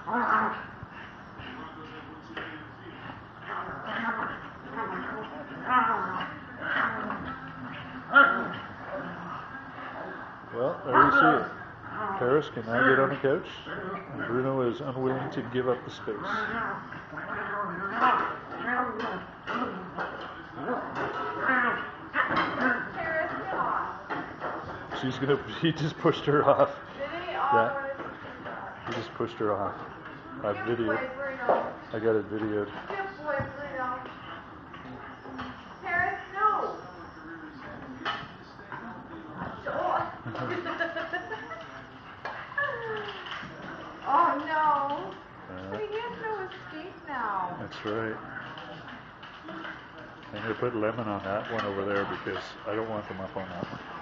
Well, there you see it. Paris can now get on the couch, and Bruno is unwilling to give up the space. He just pushed her off. Yeah. He just pushed her off. I got it videoed. Good boy, Bruno. Paris, no. Oh no. But he has no escape now. That's right. I'm going to put lemon on that one over there because I don't want them up on that one.